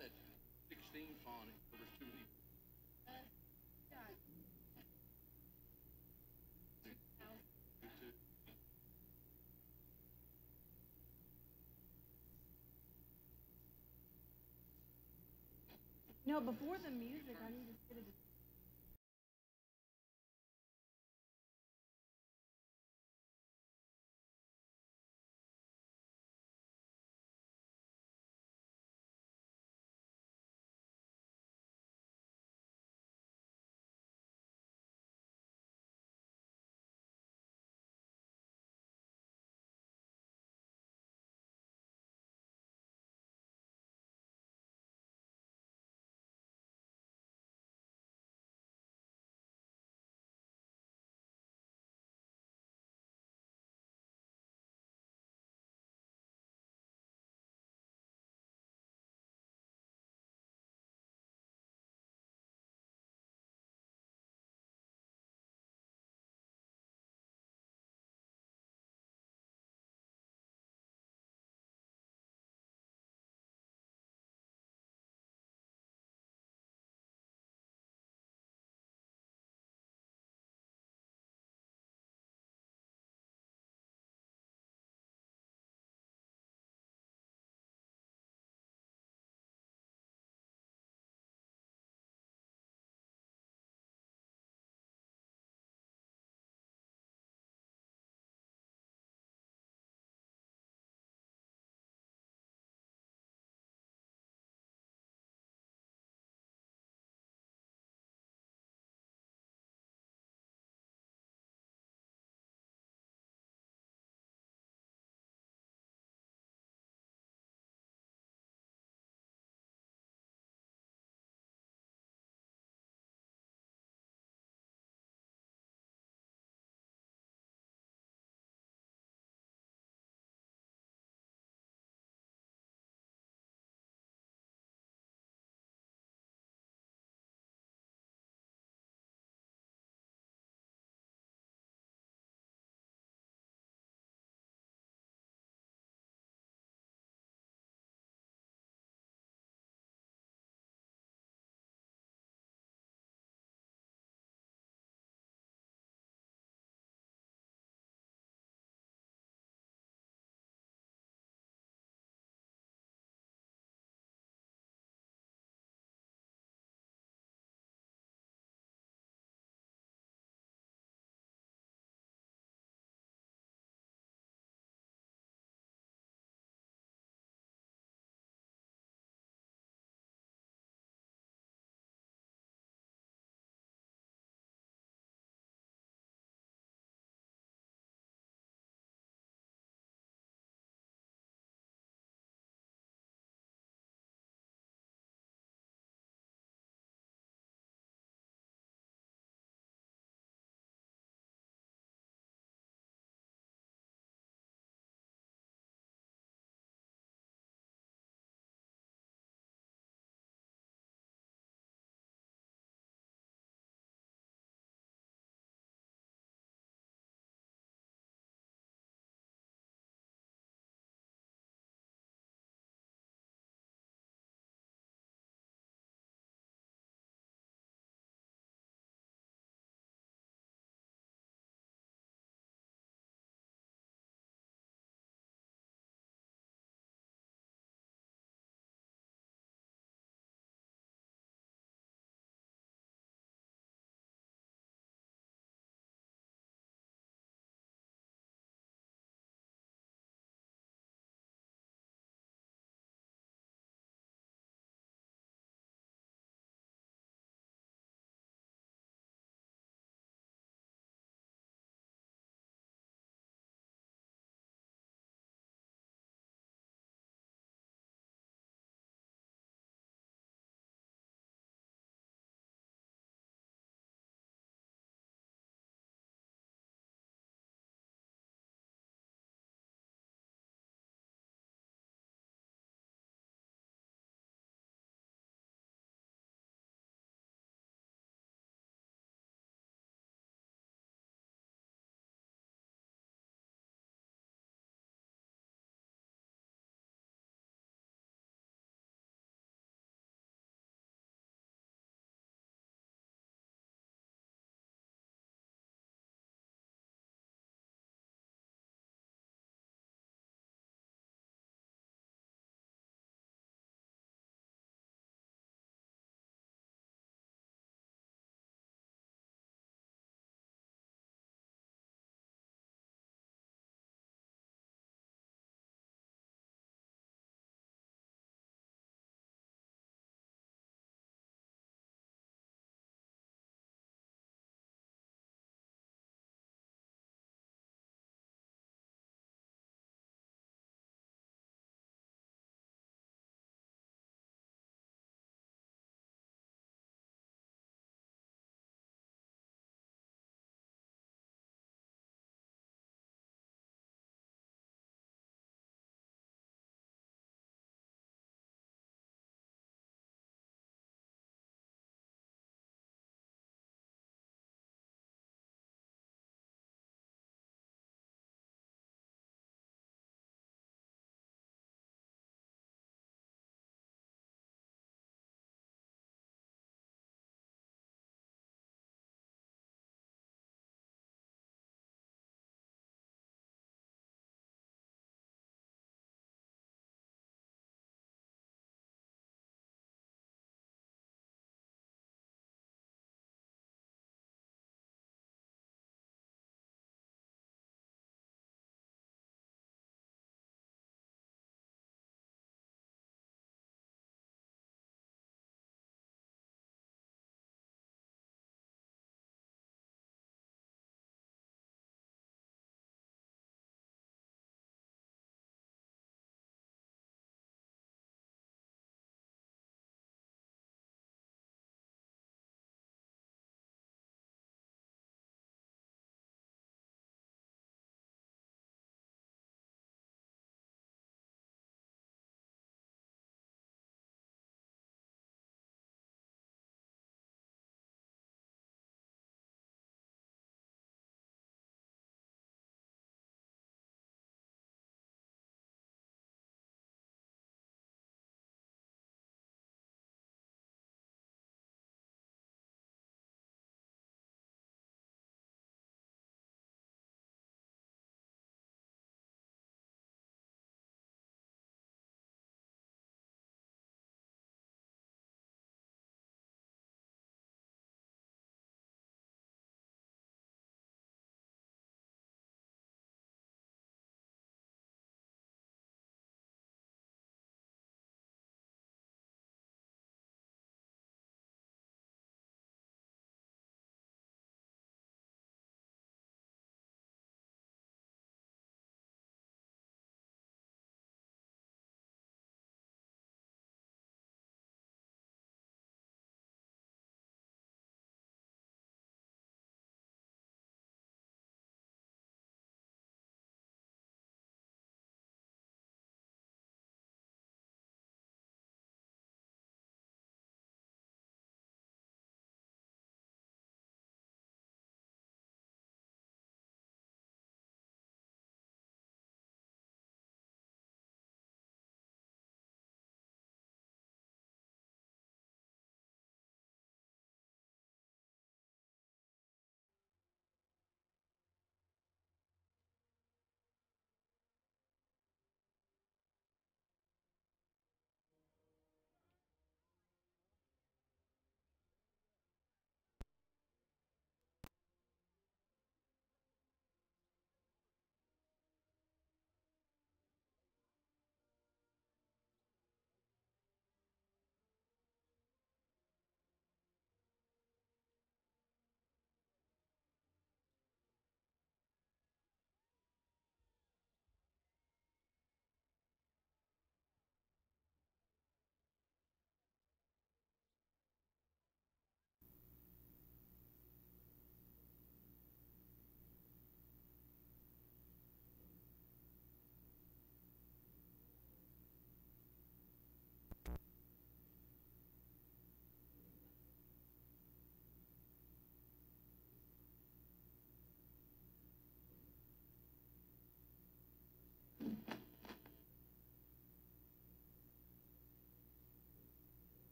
No, before the music, I need to get a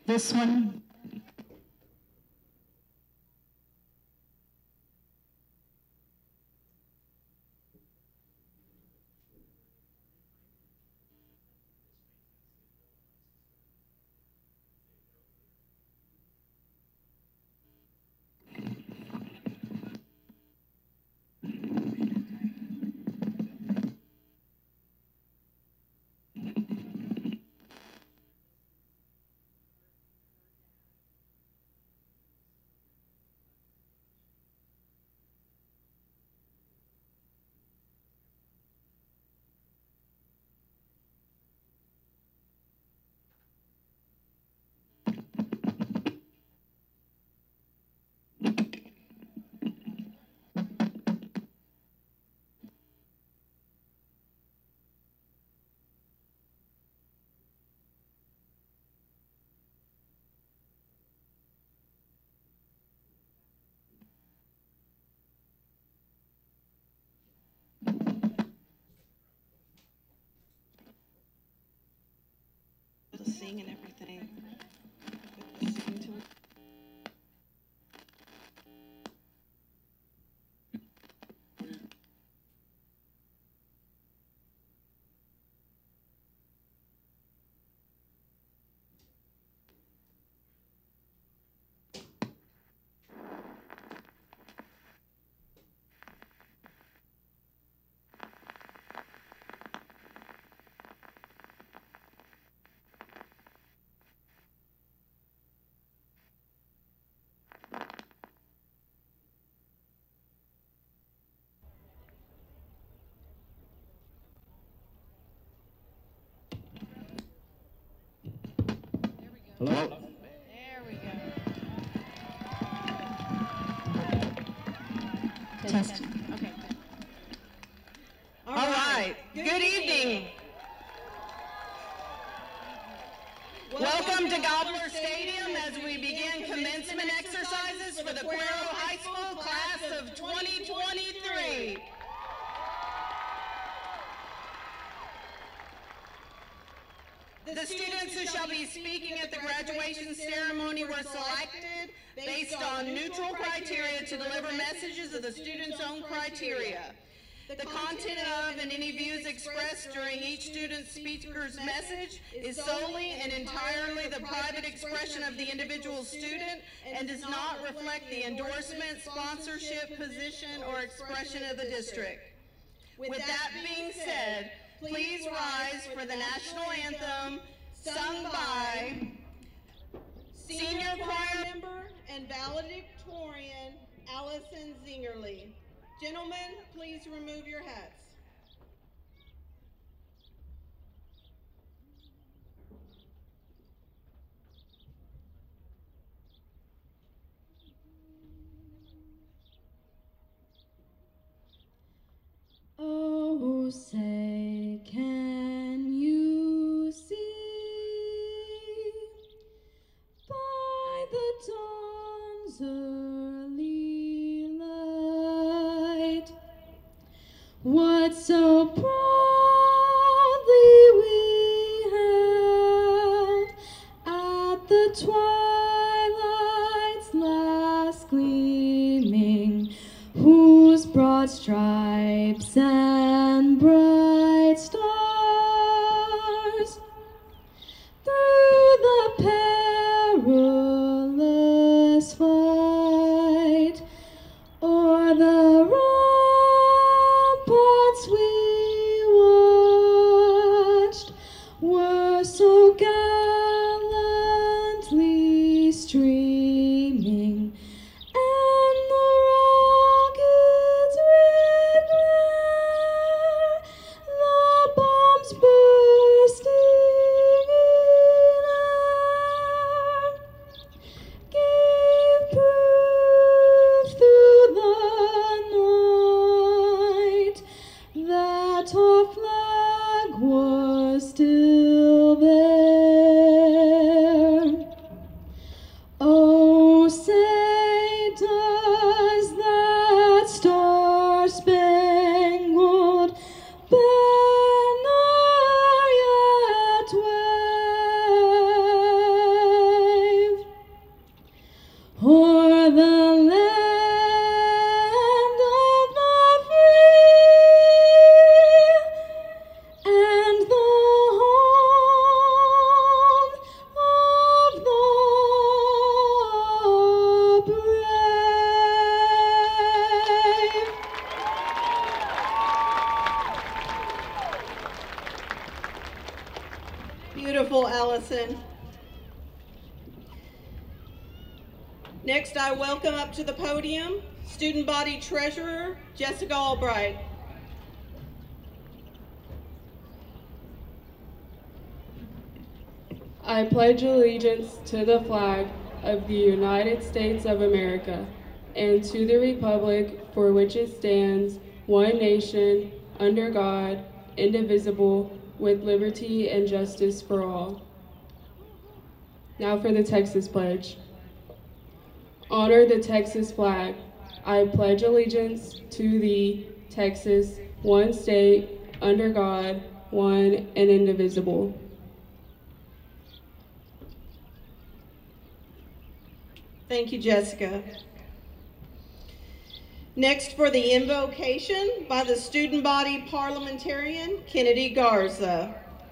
This one. To sing and everything. Sing to it. Hello? There we go. Test. Okay. All right. Good evening. Welcome to Gobbler Stadium as we begin commencement exercises for the Cuero High School class of 2023. The students who shall be speaking at the graduation ceremony were selected based on neutral criteria to deliver messages of the student's own criteria. The content of and any views expressed during each student speaker's message is solely and entirely the private expression of the individual student and does not reflect the endorsement, sponsorship, position, or expression of the district. With that being said, please rise for the national anthem sung by senior choir member and valedictorian Allison Zingerly. Gentlemen, please remove your hats. Oh, say, can you see by the dawn's early light what so proudly we hailed at the twilight's last gleaming, whose broad stripes and bright stars through the perilous fight o'er the ramparts we watched were so gallantly streaming, and the rocket's red glare, the bombs bursting in air, gave proof through the night that beautiful, Allison. Next, I welcome up to the podium Student Body Treasurer, Jessica Albright. I pledge allegiance to the flag of the United States of America and to the republic for which it stands, one nation, under God, indivisible, with liberty and justice for all. Now for the Texas Pledge. Honor the Texas flag. I pledge allegiance to thee, Texas, one state, under God, one and indivisible. Thank you, Jessica. Next, for the invocation by the Student Body Parliamentarian, Kennedy Garza.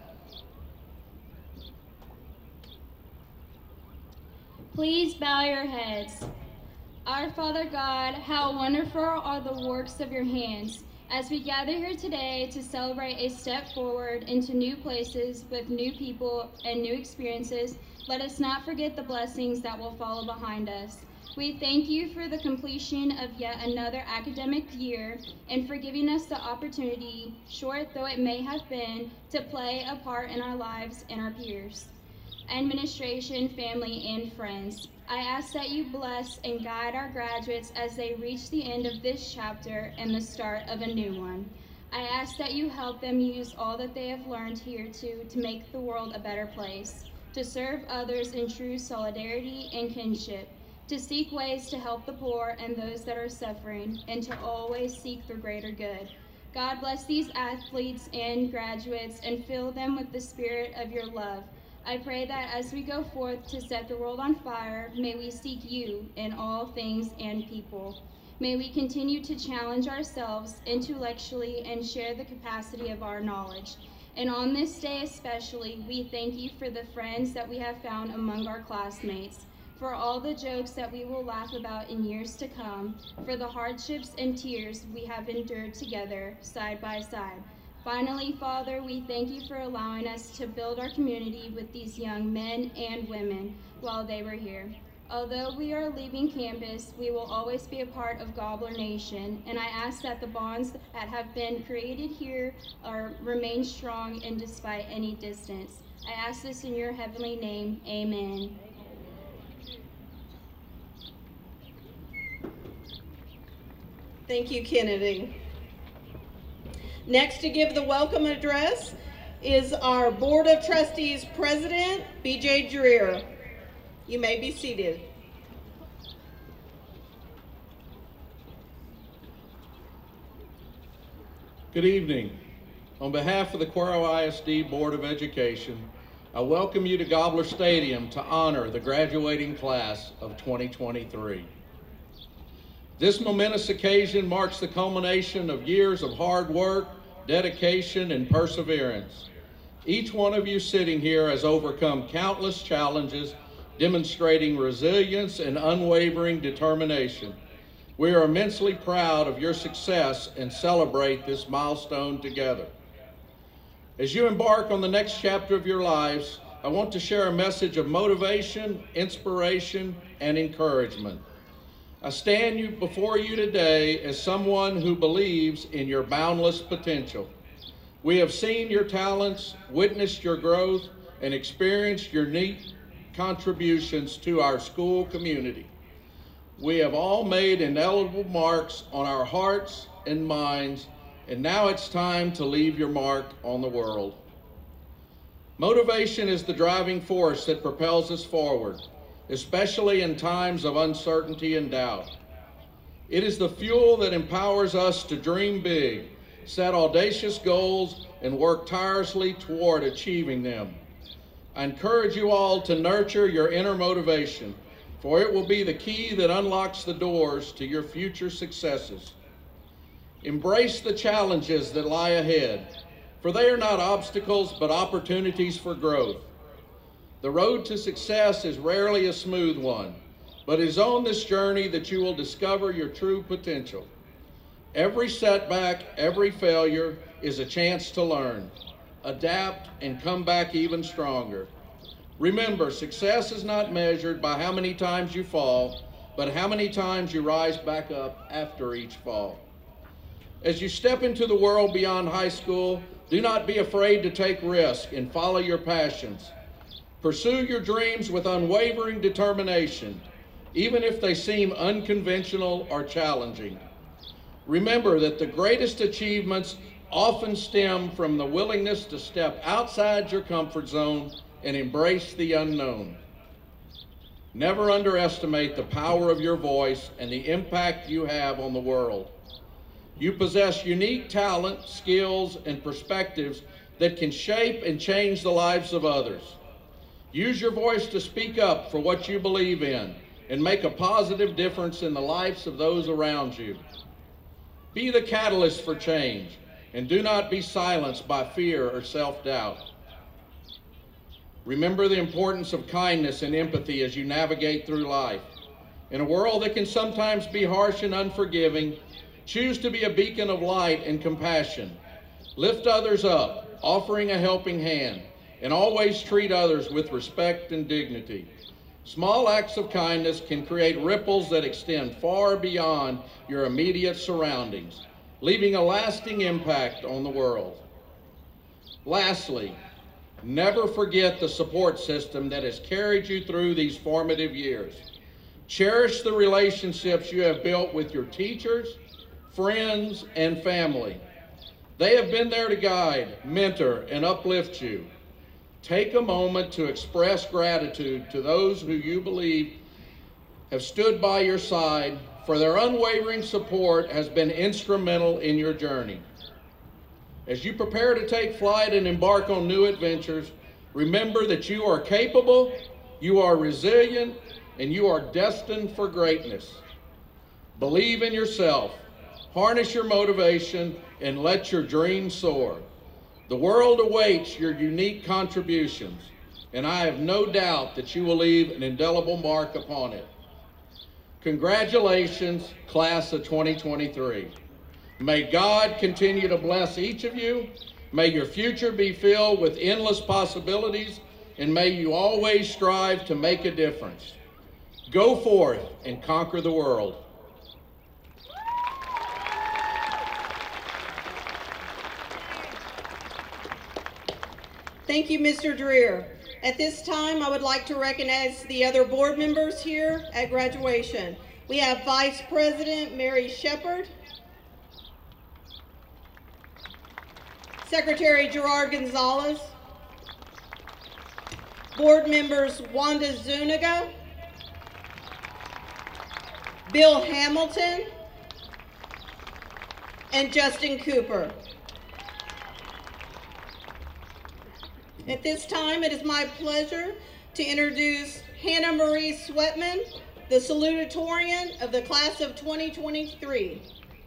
Please bow your heads. Our Father God, how wonderful are the works of your hands. As we gather here today to celebrate a step forward into new places with new people and new experiences, let us not forget the blessings that will follow behind us. We thank you for the completion of yet another academic year and for giving us the opportunity, short though it may have been, to play a part in our lives and our peers, administration, family, and friends. I ask that you bless and guide our graduates as they reach the end of this chapter and the start of a new one. I ask that you help them use all that they have learned here to make the world a better place, to serve others in true solidarity and kinship, to seek ways to help the poor and those that are suffering, and to always seek the greater good. God bless these athletes and graduates and fill them with the spirit of your love. I pray that as we go forth to set the world on fire, may we seek you in all things and people. May we continue to challenge ourselves intellectually and share the capacity of our knowledge. And on this day especially, we thank you for the friends that we have found among our classmates, for all the jokes that we will laugh about in years to come, for the hardships and tears we have endured together, side by side. Finally, Father, we thank you for allowing us to build our community with these young men and women while they were here. Although we are leaving campus, we will always be a part of Gobbler Nation, and I ask that the bonds that have been created here remain strong and despite any distance. I ask this in your heavenly name, amen. Thank you, Kennedy. Next to give the welcome address is our Board of Trustees President, B.J. Dreer. You may be seated. Good evening. On behalf of the Cuero ISD Board of Education, I welcome you to Gobbler Stadium to honor the graduating class of 2023. This momentous occasion marks the culmination of years of hard work, dedication, and perseverance. Each one of you sitting here has overcome countless challenges, demonstrating resilience and unwavering determination. We are immensely proud of your success and celebrate this milestone together. As you embark on the next chapter of your lives, I want to share a message of motivation, inspiration, and encouragement. I stand before you today as someone who believes in your boundless potential. We have seen your talents, witnessed your growth, and experienced your neat contributions to our school community. We have all made indelible marks on our hearts and minds, and now it's time to leave your mark on the world. Motivation is the driving force that propels us forward, especially in times of uncertainty and doubt. It is the fuel that empowers us to dream big, set audacious goals, and work tirelessly toward achieving them. I encourage you all to nurture your inner motivation, for it will be the key that unlocks the doors to your future successes. Embrace the challenges that lie ahead, for they are not obstacles but opportunities for growth. The road to success is rarely a smooth one, but it is on this journey that you will discover your true potential. Every setback, every failure is a chance to learn. adapt, and come back even stronger. Remember, success is not measured by how many times you fall, but how many times you rise back up after each fall. As you step into the world beyond high school, do not be afraid to take risks and follow your passions. Pursue your dreams with unwavering determination, even if they seem unconventional or challenging. Remember that the greatest achievements often stem from the willingness to step outside your comfort zone and embrace the unknown. Never underestimate the power of your voice and the impact you have on the world. You possess unique talent, skills, and perspectives that can shape and change the lives of others. Use your voice to speak up for what you believe in and make a positive difference in the lives of those around you. Be the catalyst for change, and do not be silenced by fear or self-doubt. Remember the importance of kindness and empathy as you navigate through life. In a world that can sometimes be harsh and unforgiving, choose to be a beacon of light and compassion. Lift others up, offering a helping hand, and always treat others with respect and dignity. Small acts of kindness can create ripples that extend far beyond your immediate surroundings, leaving a lasting impact on the world. Lastly, never forget the support system that has carried you through these formative years. Cherish the relationships you have built with your teachers, friends, and family. They have been there to guide, mentor, and uplift you. Take a moment to express gratitude to those who you believe have stood by your side, for their unwavering support has been instrumental in your journey. As you prepare to take flight and embark on new adventures, remember that you are capable, you are resilient, and you are destined for greatness. Believe in yourself, harness your motivation, and let your dreams soar. The world awaits your unique contributions, and I have no doubt that you will leave an indelible mark upon it. Congratulations, class of 2023. May God continue to bless each of you. May your future be filled with endless possibilities, and may you always strive to make a difference. Go forth and conquer the world. Thank you, Mr. Dreer. At this time, I would like to recognize the other board members here at graduation. We have Vice President Mary Shepard, Secretary Gerard Gonzalez, board members Wanda Zuniga, Bill Hamilton, and Justin Cooper. At this time, it is my pleasure to introduce Hannah Marie Sweatman, the salutatorian of the class of 2023.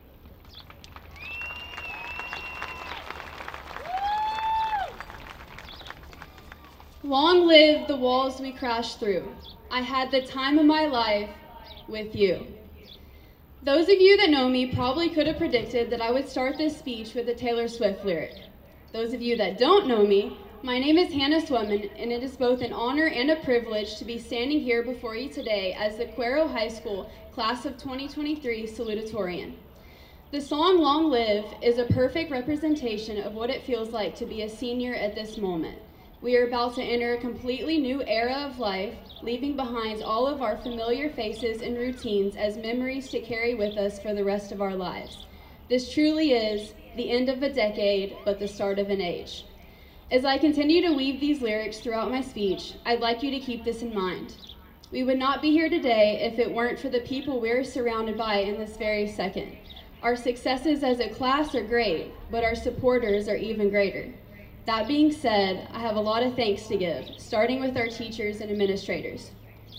Long live the walls we crashed through. I had the time of my life with you. Those of you that know me probably could have predicted that I would start this speech with a Taylor Swift lyric. Those of you that don't know me, my name is Hannah Sweatman, and it is both an honor and a privilege to be standing here before you today as the Cuero High School Class of 2023 salutatorian. The song Long Live is a perfect representation of what it feels like to be a senior at this moment. We are about to enter a completely new era of life, leaving behind all of our familiar faces and routines as memories to carry with us for the rest of our lives. This truly is the end of a decade, but the start of an age. As I continue to weave these lyrics throughout my speech, I'd like you to keep this in mind. We would not be here today if it weren't for the people we're surrounded by in this very second. Our successes as a class are great, but our supporters are even greater. That being said, I have a lot of thanks to give, starting with our teachers and administrators.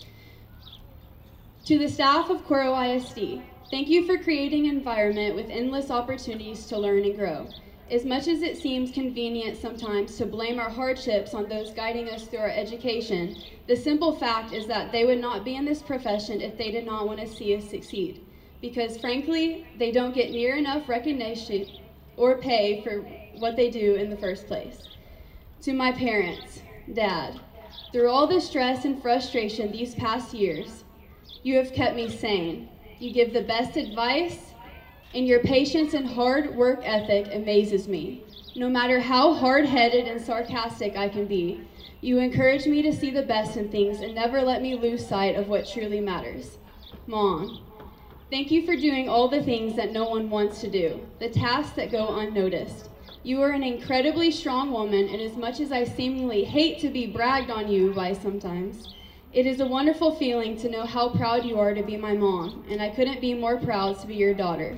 To the staff of Cuero ISD, thank you for creating an environment with endless opportunities to learn and grow. As much as it seems convenient sometimes to blame our hardships on those guiding us through our education, the simple fact is that they would not be in this profession if they did not want to see us succeed. Because frankly, they don't get near enough recognition or pay for what they do in the first place. To my parents, Dad, through all the stress and frustration these past years, you have kept me sane. You give the best advice, and your patience and hard work ethic amazes me. No matter how hard-headed and sarcastic I can be, you encourage me to see the best in things and never let me lose sight of what truly matters. Mom, thank you for doing all the things that no one wants to do, the tasks that go unnoticed. You are an incredibly strong woman, and as much as I seemingly hate to be bragged on you by sometimes, it is a wonderful feeling to know how proud you are to be my mom, and I couldn't be more proud to be your daughter.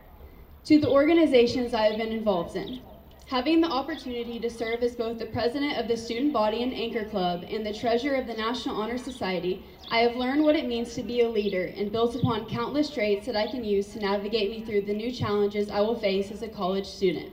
To the organizations I have been involved in, having the opportunity to serve as both the president of the Student Body and Anchor Club and the treasurer of the National Honor Society, I have learned what it means to be a leader and built upon countless traits that I can use to navigate me through the new challenges I will face as a college student.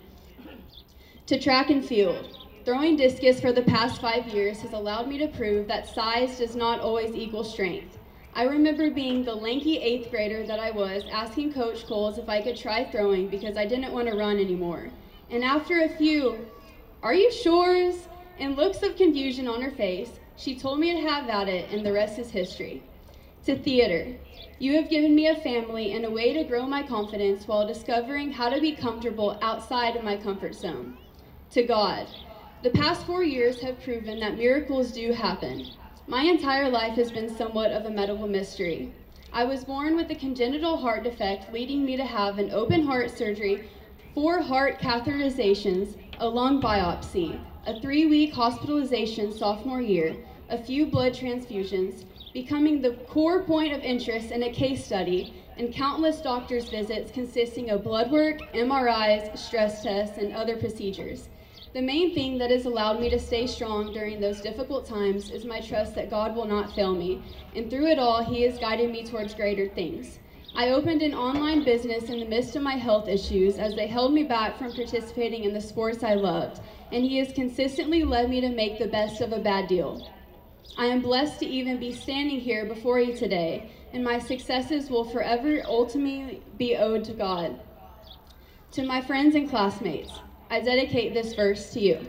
To track and field, throwing discus for the past 5 years has allowed me to prove that size does not always equal strength. I remember being the lanky 8th grader that I was, asking Coach Coles if I could try throwing because I didn't want to run anymore. And after a few, "Are you sure?" and looks of confusion on her face, she told me to have at it, and the rest is history. To theater, you have given me a family and a way to grow my confidence while discovering how to be comfortable outside of my comfort zone. To God, the past 4 years have proven that miracles do happen. My entire life has been somewhat of a medical mystery. I was born with a congenital heart defect, leading me to have an open heart surgery, 4 heart catheterizations, a lung biopsy, a 3-week hospitalization sophomore year, a few blood transfusions, becoming the core point of interest in a case study, and countless doctor's visits consisting of blood work, MRIs, stress tests, and other procedures. The main thing that has allowed me to stay strong during those difficult times is my trust that God will not fail me, and through it all, He has guided me towards greater things. I opened an online business in the midst of my health issues as they held me back from participating in the sports I loved, and He has consistently led me to make the best of a bad deal. I am blessed to even be standing here before you today, and my successes will forever ultimately be owed to God. To my friends and classmates, I dedicate this verse to you.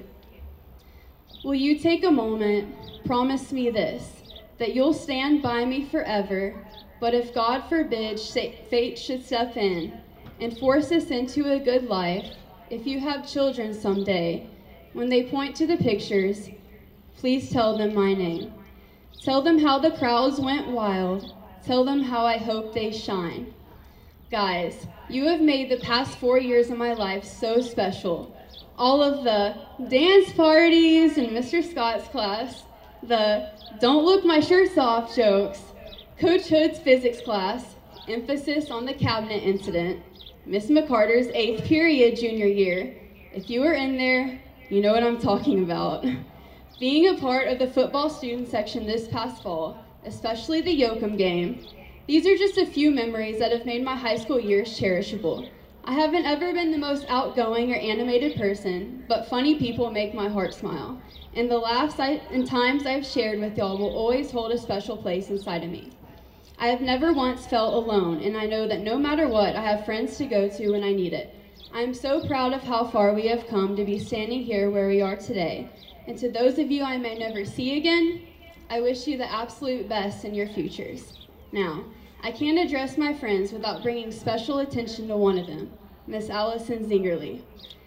Will you take a moment, promise me this, that you'll stand by me forever, but if God forbid fate should step in and force us into a good life, if you have children someday, when they point to the pictures, please tell them my name. Tell them how the crowds went wild. Tell them how I hope they shine. Guys, you have made the past 4 years of my life so special. All of the dance parties in Mr. Scott's class, the "don't look my shirt's off" jokes, Coach Hood's physics class, emphasis on the cabinet incident, Miss McCarter's 8th period junior year. If you were in there, you know what I'm talking about. Being a part of the football student section this past fall, especially the Yoakum game, these are just a few memories that have made my high school years cherishable. I haven't ever been the most outgoing or animated person, but funny people make my heart smile. And the laughs and times I've shared with y'all will always hold a special place inside of me. I have never once felt alone, and I know that no matter what, I have friends to go to when I need it. I am so proud of how far we have come to be standing here where we are today. And to those of you I may never see again, I wish you the absolute best in your futures. Now, I can't address my friends without bringing special attention to one of them, Miss Allison Zingerly.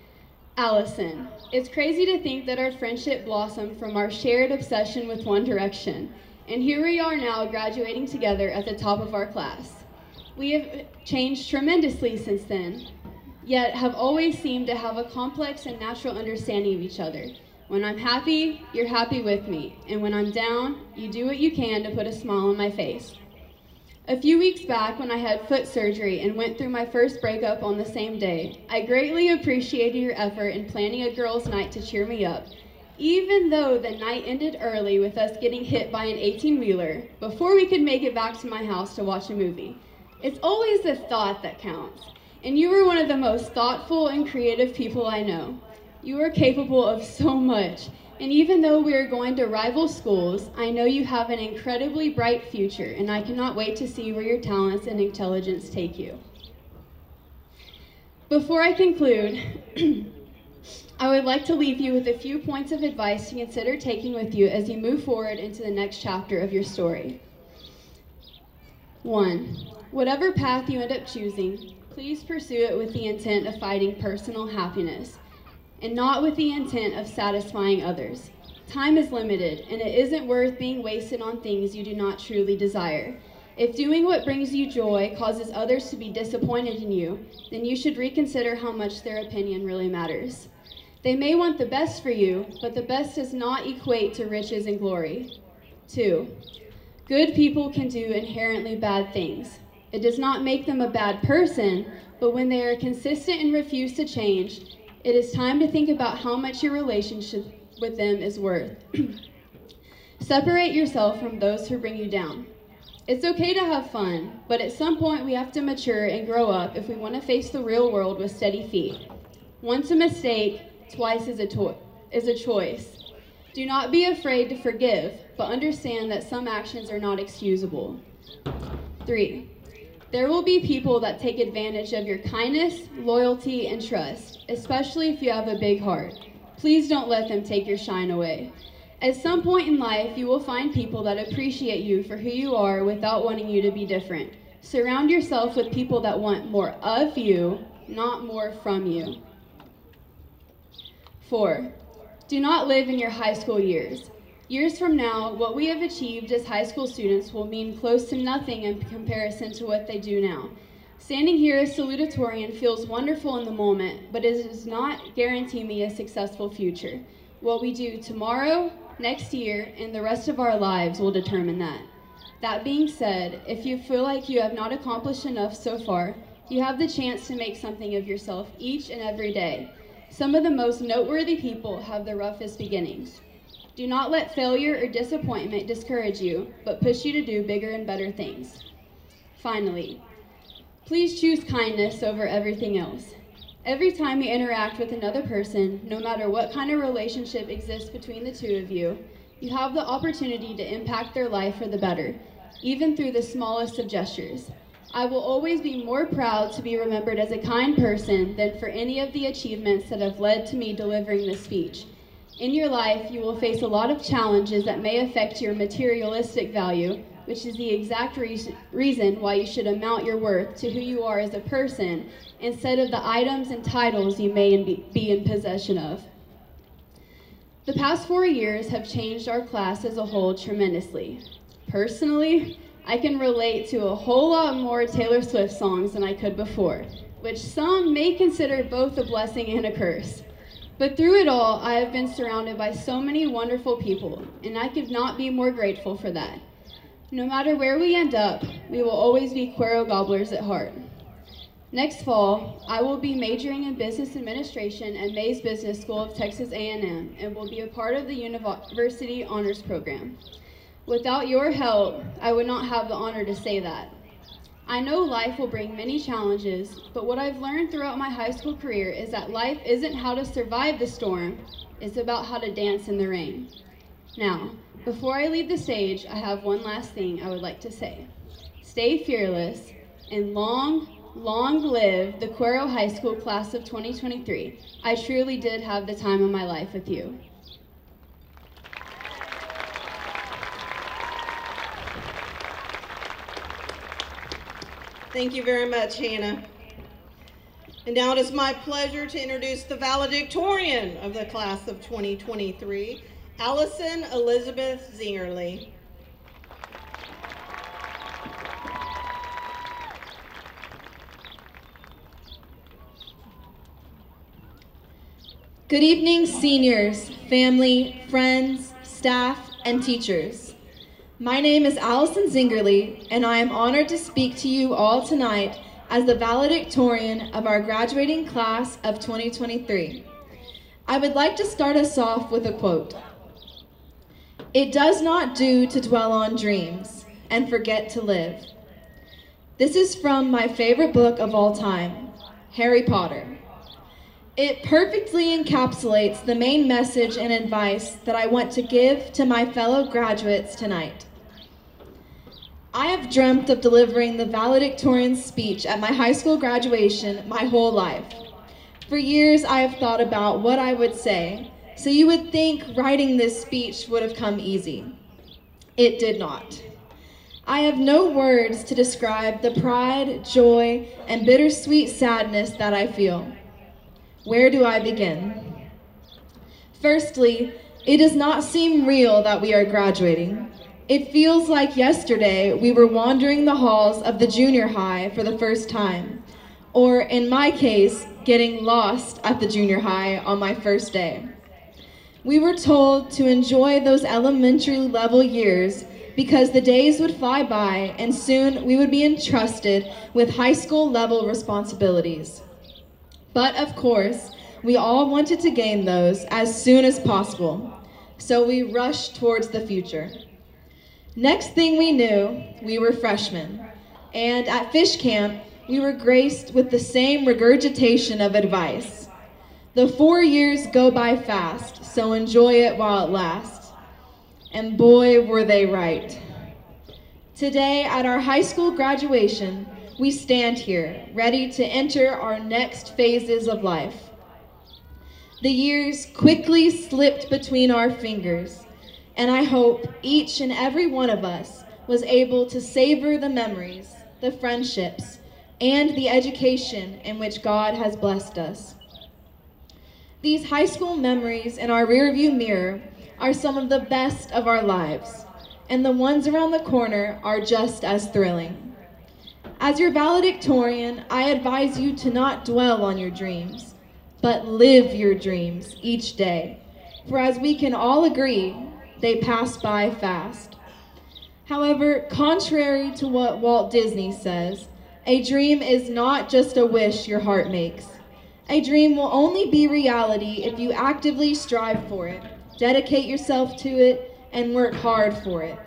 Allison, it's crazy to think that our friendship blossomed from our shared obsession with One Direction, and here we are now graduating together at the top of our class. We have changed tremendously since then, yet have always seemed to have a complex and natural understanding of each other. When I'm happy, you're happy with me, and when I'm down, you do what you can to put a smile on my face. A few weeks back, when I had foot surgery and went through my first breakup on the same day, I greatly appreciated your effort in planning a girls' night to cheer me up, even though the night ended early with us getting hit by an 18-wheeler before we could make it back to my house to watch a movie. It's always the thought that counts, and you were one of the most thoughtful and creative people I know. You are capable of so much, and even though we are going to rival schools, I know you have an incredibly bright future, and I cannot wait to see where your talents and intelligence take you. Before I conclude, I would like to leave you with a few points of advice to consider taking with you as you move forward into the next chapter of your story. 1. Whatever path you end up choosing, please pursue it with the intent of finding personal happiness, and not with the intent of satisfying others. Time is limited, and it isn't worth being wasted on things you do not truly desire. If doing what brings you joy causes others to be disappointed in you, then you should reconsider how much their opinion really matters. They may want the best for you, but the best does not equate to riches and glory. 2. Good people can do inherently bad things. It does not make them a bad person, but when they are consistent and refuse to change, it is time to think about how much your relationship with them is worth. Separate yourself from those who bring you down. It's okay to have fun, but at some point we have to mature and grow up if we want to face the real world with steady feet. Once a mistake, twice is a choice. Do not be afraid to forgive, but understand that some actions are not excusable. 3. There will be people that take advantage of your kindness, loyalty, and trust, especially if you have a big heart. Please don't let them take your shine away. At some point in life, you will find people that appreciate you for who you are without wanting you to be different. Surround yourself with people that want more of you, not more from you. 4. Do not live in your high school years. Years from now, what we have achieved as high school students will mean close to nothing in comparison to what they do now. Standing here as salutatorian feels wonderful in the moment, but it does not guarantee me a successful future. What we do tomorrow, next year, and the rest of our lives will determine that. That being said, if you feel like you have not accomplished enough so far, you have the chance to make something of yourself each and every day. Some of the most noteworthy people have the roughest beginnings. Do not let failure or disappointment discourage you, but push you to do bigger and better things. Finally, please choose kindness over everything else. Every time you interact with another person, no matter what kind of relationship exists between the two of you, you have the opportunity to impact their life for the better, even through the smallest of gestures. I will always be more proud to be remembered as a kind person than for any of the achievements that have led to me delivering this speech. In your life, you will face a lot of challenges that may affect your materialistic value, which is the exact reason why you should amount your worth to who you are as a person instead of the items and titles you may be in possession of. The past 4 years have changed our class as a whole tremendously. Personally, I can relate to a whole lot more Taylor Swift songs than I could before, which some may consider both a blessing and a curse. But through it all, I have been surrounded by so many wonderful people, and I could not be more grateful for that. No matter where we end up, we will always be Cuero gobblers at heart. Next fall, I will be majoring in business administration at Mays Business School of Texas A&M and will be a part of the University Honors Program. Without your help, I would not have the honor to say that. I know life will bring many challenges, but what I've learned throughout my high school career is that life isn't how to survive the storm, it's about how to dance in the rain. Now, before I leave the stage, I have one last thing I would like to say. Stay fearless and long live the Cuero High School class of 2023. I truly did have the time of my life with you. Thank you very much, Hannah. And now it is my pleasure to introduce the valedictorian of the class of 2023, Allison Elizabeth Zingerle. Good evening, seniors, family, friends, staff, and teachers. My name is Allison Zingerle, and I am honored to speak to you all tonight as the valedictorian of our graduating class of 2023. I would like to start us off with a quote. "It does not do to dwell on dreams and forget to live." This is from my favorite book of all time, Harry Potter. It perfectly encapsulates the main message and advice that I want to give to my fellow graduates tonight. I have dreamt of delivering the valedictorian speech at my high school graduation my whole life. For years, I have thought about what I would say, so you would think writing this speech would have come easy. It did not. I have no words to describe the pride, joy, and bittersweet sadness that I feel. Where do I begin? Firstly, it does not seem real that we are graduating. It feels like yesterday we were wandering the halls of the junior high for the first time, or in my case, getting lost at the junior high on my first day. We were told to enjoy those elementary level years because the days would fly by and soon we would be entrusted with high school level responsibilities. But of course, we all wanted to gain those as soon as possible, so we rushed towards the future. Next thing we knew, we were freshmen, and at fish camp, we were graced with the same regurgitation of advice. The 4 years go by fast, so enjoy it while it lasts. And boy, were they right. Today, at our high school graduation, we stand here, ready to enter our next phases of life. The years quickly slipped between our fingers, and I hope each and every one of us was able to savor the memories, the friendships, and the education in which God has blessed us. These high school memories in our rearview mirror are some of the best of our lives, and the ones around the corner are just as thrilling. As your valedictorian, I advise you to not dwell on your dreams, but live your dreams each day, for as we can all agree, they pass by fast. However, contrary to what Walt Disney says, a dream is not just a wish your heart makes. A dream will only be reality if you actively strive for it, dedicate yourself to it, and work hard for it.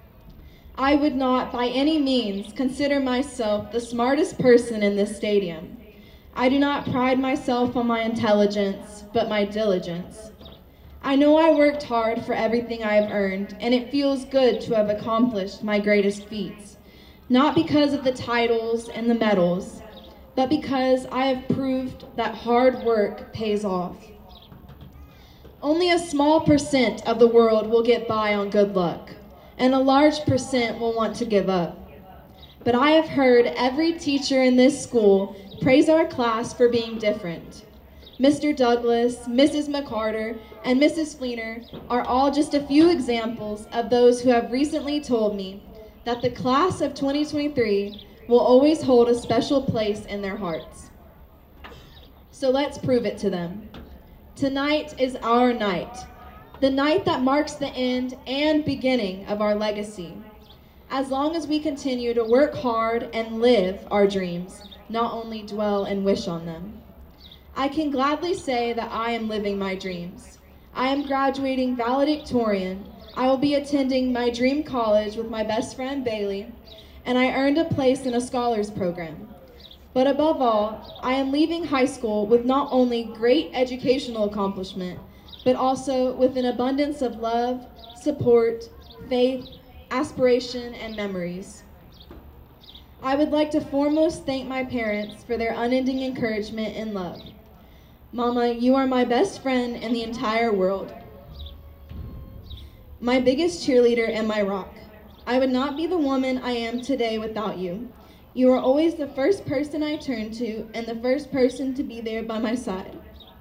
I would not by any means consider myself the smartest person in this stadium. I do not pride myself on my intelligence, but my diligence. I know I worked hard for everything I have earned, and it feels good to have accomplished my greatest feats. Not because of the titles and the medals, but because I have proved that hard work pays off. Only a small percent of the world will get by on good luck, and a large percent will want to give up. But I have heard every teacher in this school praise our class for being different. Mr. Douglas, Mrs. McCarter, and Mrs. Fleener are all just a few examples of those who have recently told me that the class of 2023 will always hold a special place in their hearts. So let's prove it to them. Tonight is our night, the night that marks the end and beginning of our legacy. As long as we continue to work hard and live our dreams, not only dwell and wish on them. I can gladly say that I am living my dreams. I am graduating valedictorian. I will be attending my dream college with my best friend Bailey, and I earned a place in a scholars program. But above all, I am leaving high school with not only great educational accomplishment, but also with an abundance of love, support, faith, aspiration, and memories. I would like to foremost thank my parents for their unending encouragement and love. Mama, you are my best friend in the entire world. My biggest cheerleader and my rock. I would not be the woman I am today without you. You are always the first person I turn to and the first person to be there by my side.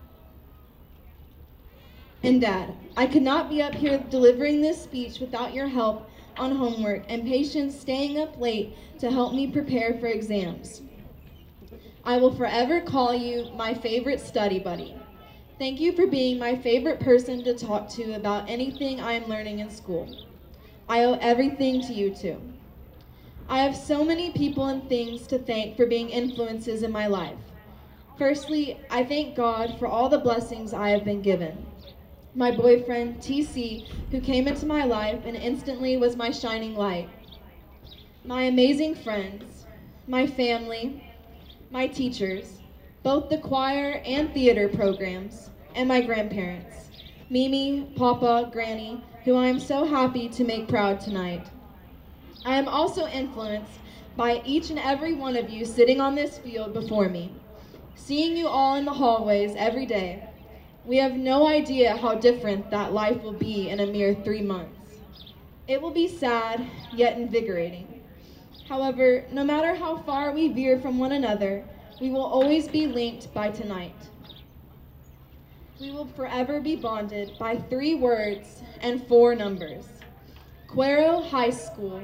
And Dad, I could not be up here delivering this speech without your help on homework and patience staying up late to help me prepare for exams. I will forever call you my favorite study buddy. Thank you for being my favorite person to talk to about anything I am learning in school. I owe everything to you too. I have so many people and things to thank for being influences in my life. Firstly, I thank God for all the blessings I have been given. My boyfriend, TC, who came into my life and instantly was my shining light. My amazing friends, my family, my teachers, both the choir and theater programs, and my grandparents, Mimi, Papa, Granny, who I am so happy to make proud tonight. I am also influenced by each and every one of you sitting on this field before me. seeing you all in the hallways every day. We have no idea how different that life will be in a mere 3 months. It will be sad, yet invigorating. However, no matter how far we veer from one another, we will always be linked by tonight. We will forever be bonded by 3 words and 4 numbers. Cuero High School,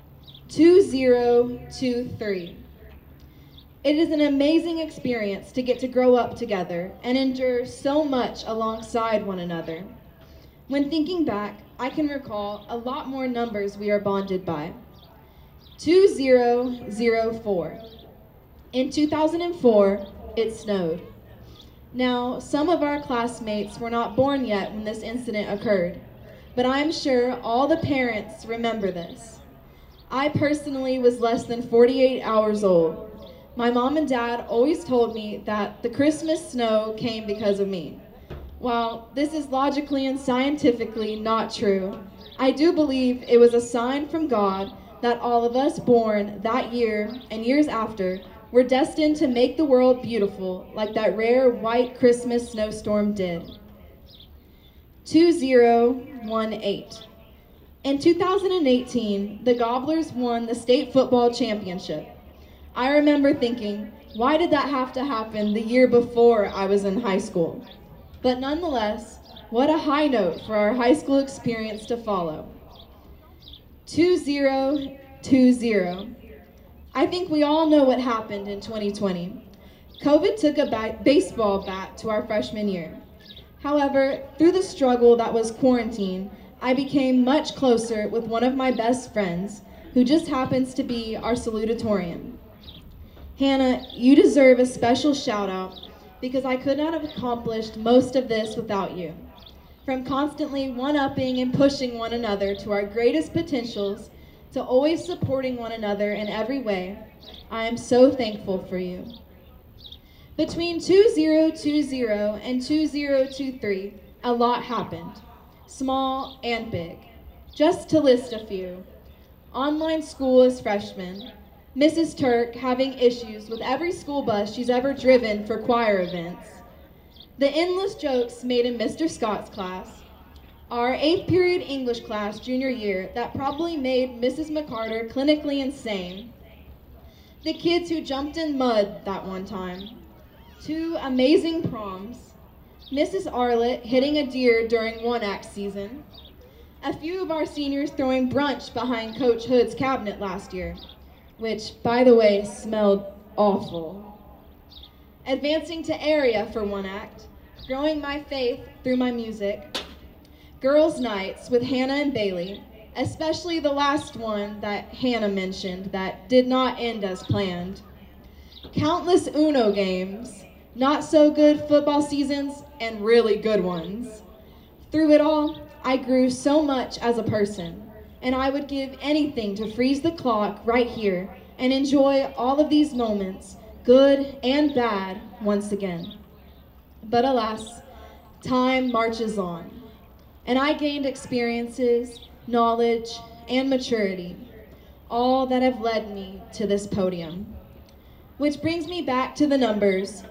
2023. It is an amazing experience to get to grow up together and endure so much alongside one another. When thinking back, I can recall a lot more numbers we are bonded by. 2004. In 2004, it snowed. Now, some of our classmates were not born yet when this incident occurred, but I'm sure all the parents remember this. I personally was less than 48 hours old. My mom and dad always told me that the Christmas snow came because of me. While this is logically and scientifically not true, I do believe it was a sign from God that all of us born that year and years after were destined to make the world beautiful like that rare white Christmas snowstorm did. 2018. In 2018, the Gobblers won the state football championship. I remember thinking, why did that have to happen the year before I was in high school? But nonetheless, what a high note for our high school experience to follow. 2020. I think we all know what happened in 2020. COVID took a baseball bat to our freshman year. However, through the struggle that was quarantine, I became much closer with one of my best friends, who just happens to be our salutatorian. Hannah, you deserve a special shout out because I could not have accomplished most of this without you. From constantly one-upping and pushing one another to our greatest potentials, to always supporting one another in every way, I am so thankful for you. Between 2020 and 2023, a lot happened, small and big. Just to list a few: online school as freshmen, Mrs. Turk having issues with every school bus she's ever driven for choir events, the endless jokes made in Mr. Scott's class, our 8th period English class junior year that probably made Mrs. McCarter clinically insane, the kids who jumped in mud that one time, 2 amazing proms, Mrs. Arlett hitting a deer during one-act season, a few of our seniors throwing brunch behind Coach Hood's cabinet last year, which, by the way, smelled awful, advancing to area for one act, growing my faith through my music, girls' nights with Hannah and Bailey, especially the last one that Hannah mentioned that did not end as planned, countless Uno games, not so good football seasons, and really good ones. Through it all, I grew so much as a person, and I would give anything to freeze the clock right here and enjoy all of these moments, good and bad, once again. But alas, time marches on, and I gained experiences, knowledge, and maturity, all that have led me to this podium. Which brings me back to the numbers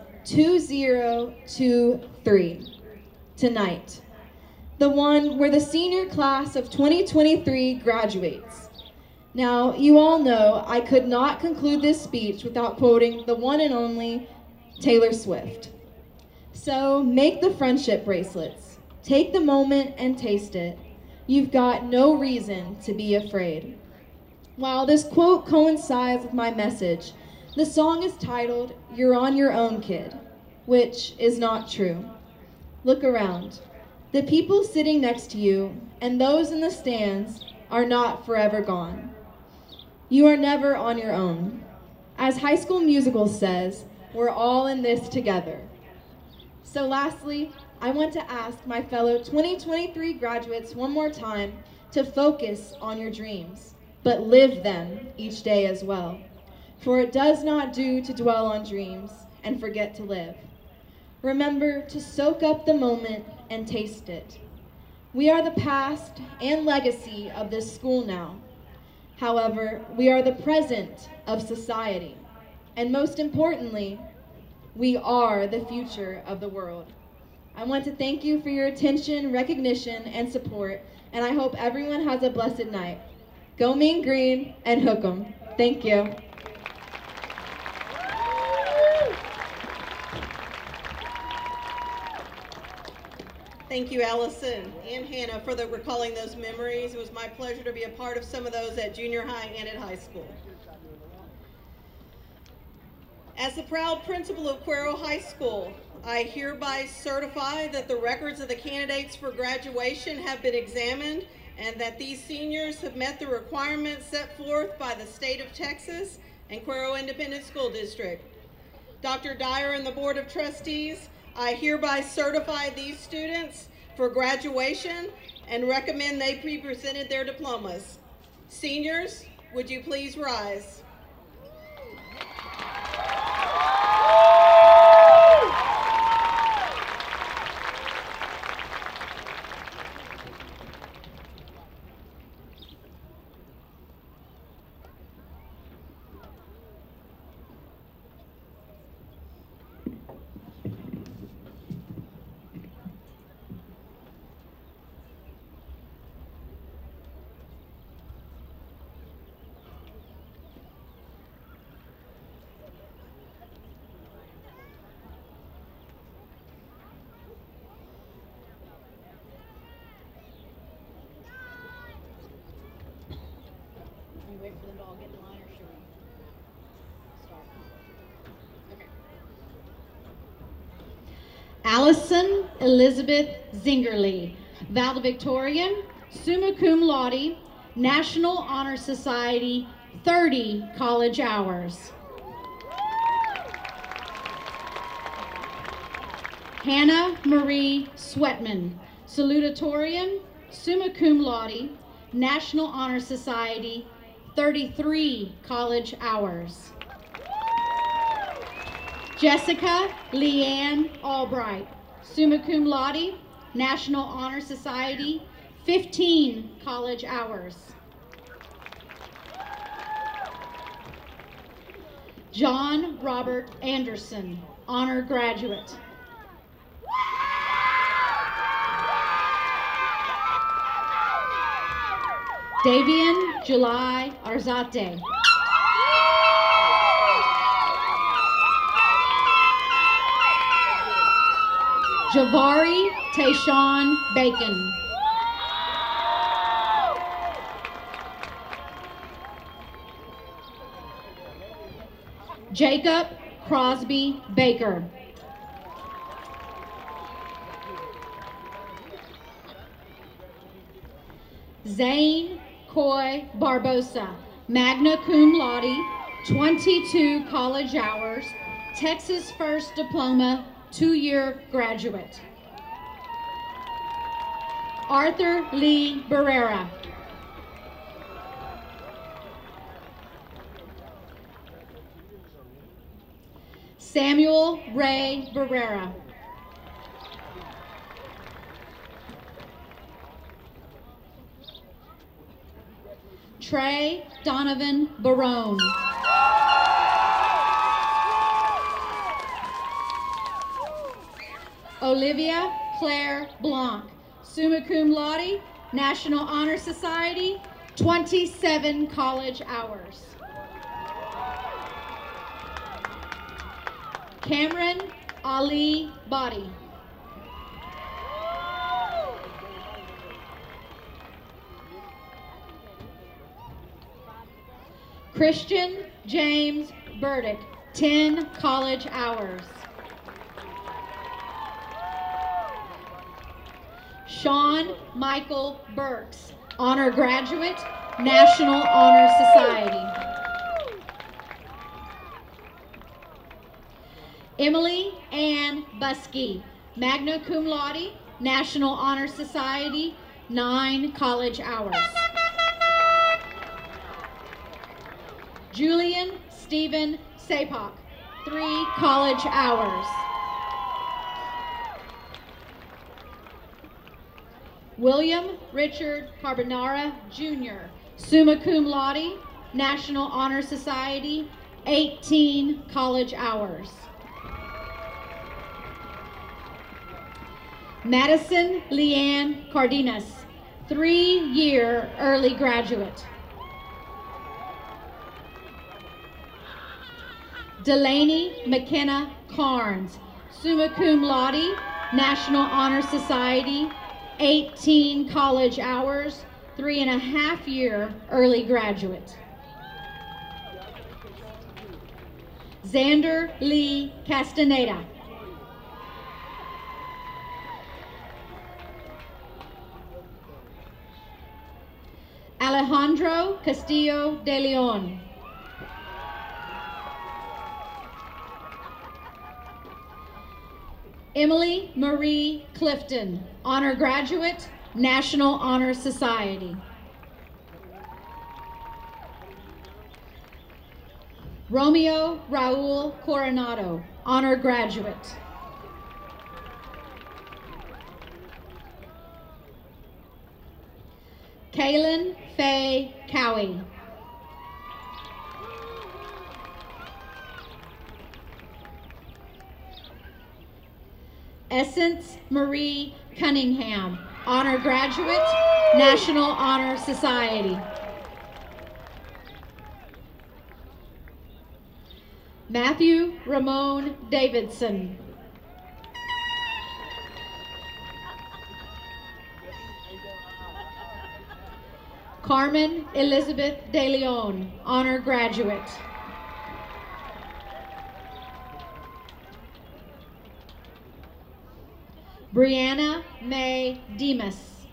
2023, tonight. The one where the senior class of 2023 graduates. Now, you all know I could not conclude this speech without quoting the one and only Taylor Swift. So make the friendship bracelets. Take the moment and taste it. You've got no reason to be afraid. While this quote coincides with my message, the song is titled, "You're on Your Own, Kid," which is not true. Look around. The people sitting next to you and those in the stands are not forever gone. You are never on your own. As High School Musical says, we're all in this together. So lastly, I want to ask my fellow 2023 graduates one more time to focus on your dreams, but live them each day as well. For it does not do to dwell on dreams and forget to live. Remember to soak up the moment and taste it. We are the past and legacy of this school now. However, we are the present of society. And most importantly, We are the future of the world. I want to thank you for your attention, recognition, and support, and I hope everyone has a blessed night. Go Mean Green and hook 'em. Thank you. Thank you, Allison and Hannah, for recalling those memories. It was my pleasure to be a part of some of those at junior high and at high school. As the proud principal of Cuero High School, I hereby certify that the records of the candidates for graduation have been examined and that these seniors have met the requirements set forth by the state of Texas and Cuero Independent School District. Dr. Dyer and the Board of Trustees, I hereby certify these students for graduation and recommend they be presented their diplomas. Seniors, would you please rise? Wait for them to all get in line, or should we start? Okay. Allison Elizabeth Zingerly, valedictorian, summa cum laude, National Honor Society, 30 college hours. Hannah Marie Sweatman, salutatorian, summa cum laude, National Honor Society, 33 college hours. Jessica Leanne Albright, summa cum laude, National Honor Society, 15 college hours. John Robert Anderson, honor graduate. Davian July Arzate. Javari Tayshawn Bacon. Jacob Crosby Baker. Zane Coy Barbosa, magna cum laude, 22 college hours, Texas First Diploma, 2-year graduate. Arthur Lee Barrera. Samuel Ray Barrera. Trey Donovan Barone. Olivia Claire Blanc, summa cum laude, National Honor Society, 27 college hours. Cameron Ali Body. Christian James Burdick, 10 college hours. Sean Michael Burks, honor graduate, National Honor Society. Emily Ann Buskey, magna cum laude, National Honor Society, 9 college hours. Julian Stephen Sapok, 3 college hours. William Richard Carbonara Jr., summa cum laude, National Honor Society, 18 college hours. Madison Leanne Cardenas, 3-year early graduate. Delaney McKenna Carnes, summa cum laude, National Honor Society, 18 college hours, 3.5-year early graduate. Xander Lee Castaneda. Alejandro Castillo de Leon. Emily Marie Clifton, honor graduate, National Honor Society. Romeo Raul Coronado, honor graduate. Kaylin Faye Cowie. Essence Marie Cunningham, honor graduate, National Honor Society. Matthew Ramon Davidson. Carmen Elizabeth De Leon, honor graduate. Brianna May Demas.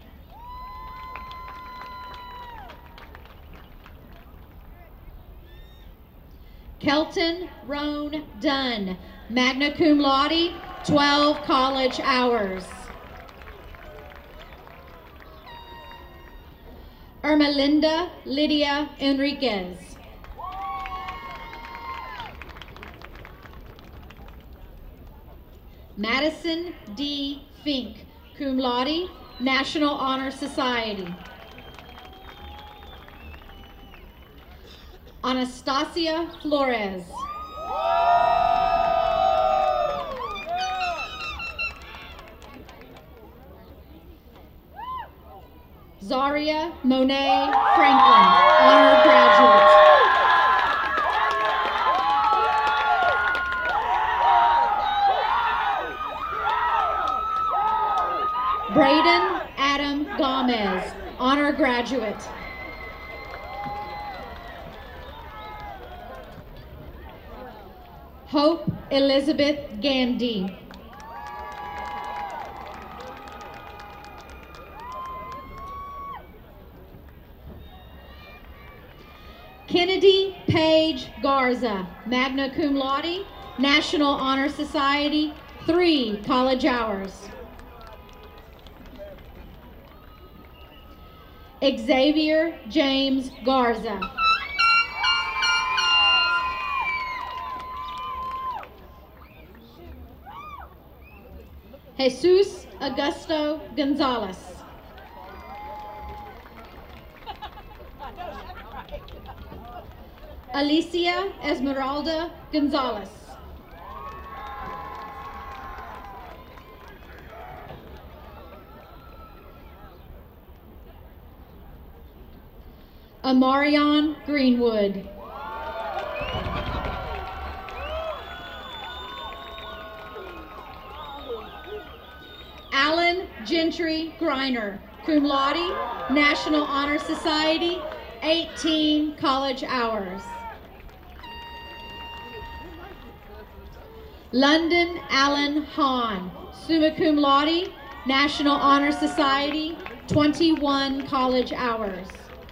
Kelton Roan Dunn, magna cum laude, 12 college hours. Ermelinda Lydia Enriquez. Madison D. Fink, cum laude, National Honor Society. Anastasia Flores. Zaria Monet Franklin, honor graduate. Braden Adam Gomez, honor graduate. Hope Elizabeth Gandy. Kennedy Page Garza, magna cum laude, National Honor Society, 3 college hours. Xavier James Garza. Jesus Augusto Gonzalez. Alicia Esmeralda Gonzalez. Amarion Greenwood. Alan Gentry Griner, cum laude, National Honor Society, 18 college hours. London Allen Hahn, summa cum laude, National Honor Society, 21 college hours.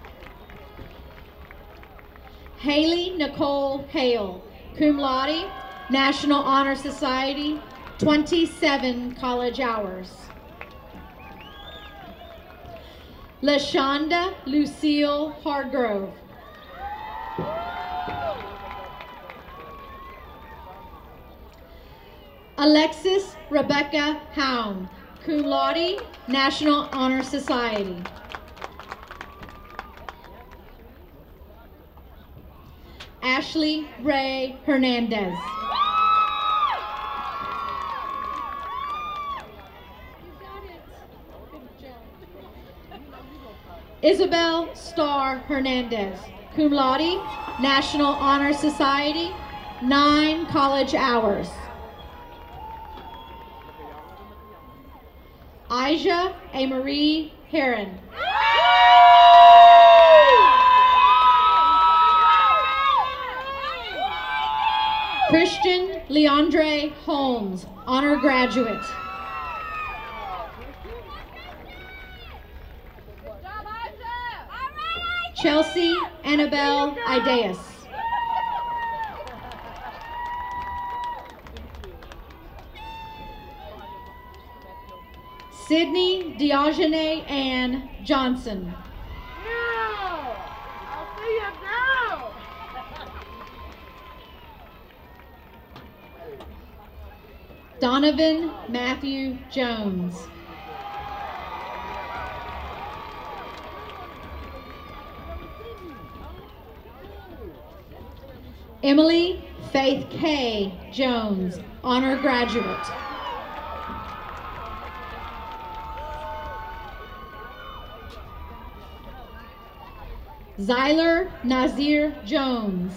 Haley Nicole Hale, cum laude, National Honor Society, 27 college hours. LaShonda Lucille Hargrove. Alexis Rebecca Hound, cum laude, National Honor Society. Ashley Ray Hernandez. Isabel Starr Hernandez, cum laude, National Honor Society, 9 college hours. Aja A. Marie Heron. Christian Leandre Holmes, honor graduate. Chelsea Annabelle Ideas. Sydney Diogene Ann Johnson. I'll see you now. Donovan Matthew Jones. Emily Faith K. Jones, honor graduate. Zyler Nazir Jones.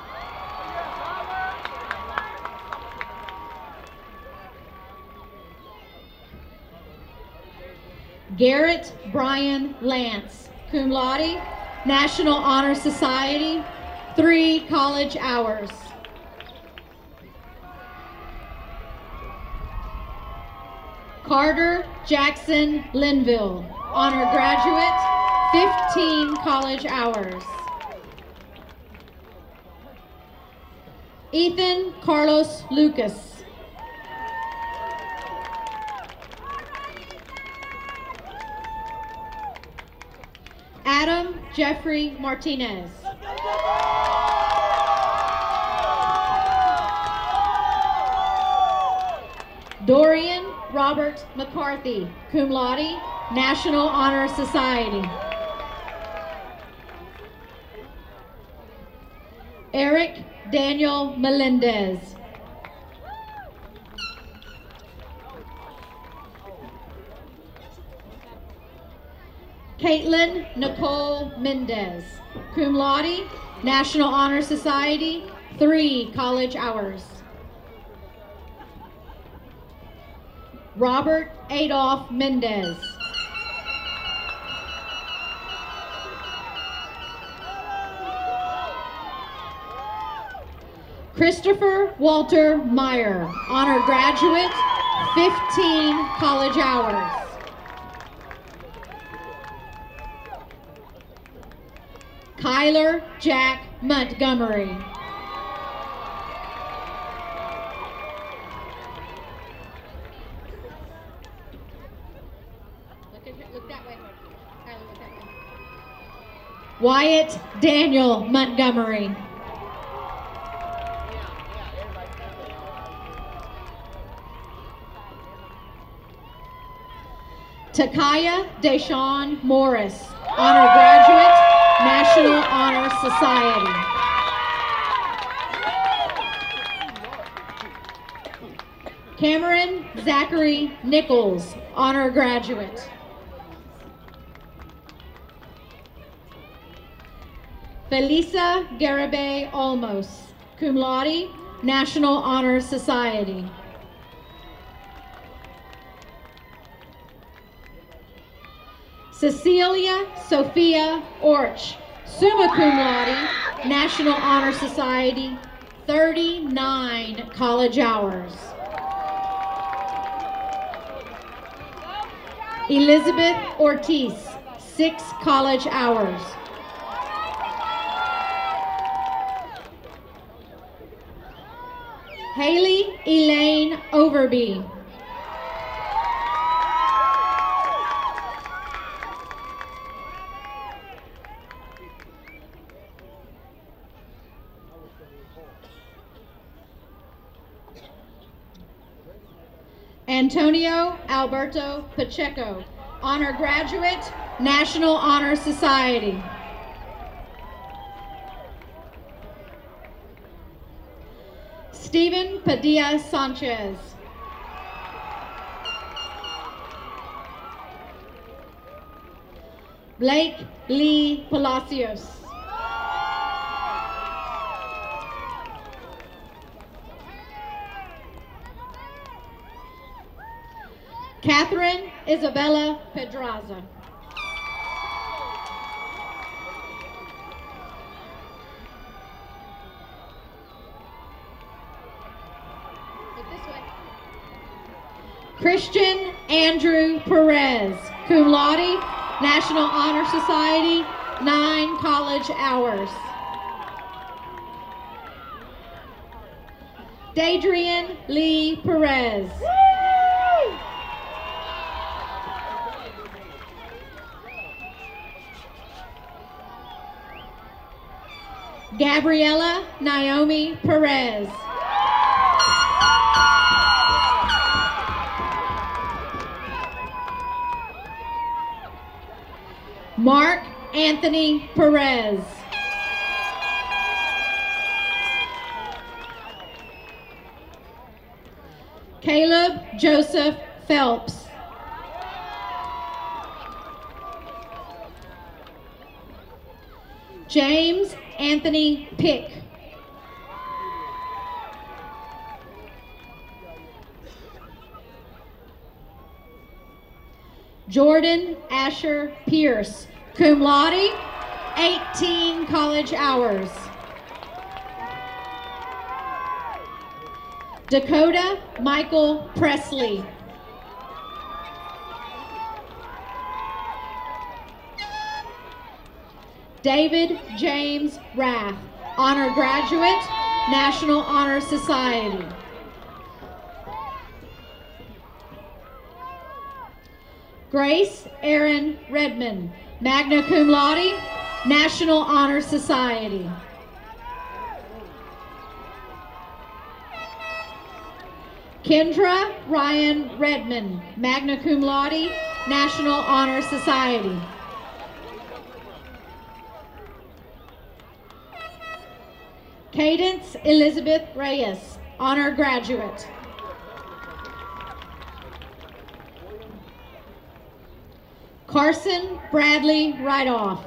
Garrett Brian Lance, cum laude, National Honor Society, 3 college hours. Carter Jackson Linville, honor graduate, 15 college hours. Ethan Carlos Lucas. Adam Jeffrey Martinez. Dorian Robert McCarthy, cum laude, National Honor Society. Eric Daniel Melendez. Caitlin Nicole Mendez, cum laude, National Honor Society, 3 college hours. Robert Adolph Mendez. Christopher Walter Meyer, honor graduate, 15 college hours. Kyler Jack Montgomery. Look that way. Kyler, look that way. Wyatt Daniel Montgomery. Takaya Deshawn Morris, honor graduate, National Honor Society. Cameron Zachary Nichols, honor graduate. Felisa Garibay Olmos, cum laude, National Honor Society. Cecilia Sophia Orch, summa cum laude, National Honor Society, 39 college hours. Elizabeth Ortiz, 6 college hours. Haley Elaine Overby. Antonio Alberto Pacheco, honor graduate, National Honor Society. Stephen Padilla Sanchez. Blake Lee Palacios. Catherine Isabella Pedraza. Christian Andrew Perez, cum laude, National Honor Society, 9 college hours. Dadrian Lee Perez. Gabriella Naomi Perez. Mark Anthony Perez. Caleb Joseph Phelps. James Anthony Pick. Jordan Asher Pierce, cum laude, 18 college hours. Dakota Michael Presley. David James Rath, honor graduate, National Honor Society. Grace Erin Redmond, magna cum laude, National Honor Society. Kendra Ryan Redmond, magna cum laude, National Honor Society. Cadence Elizabeth Reyes, honor graduate. Carson Bradley Rightoff.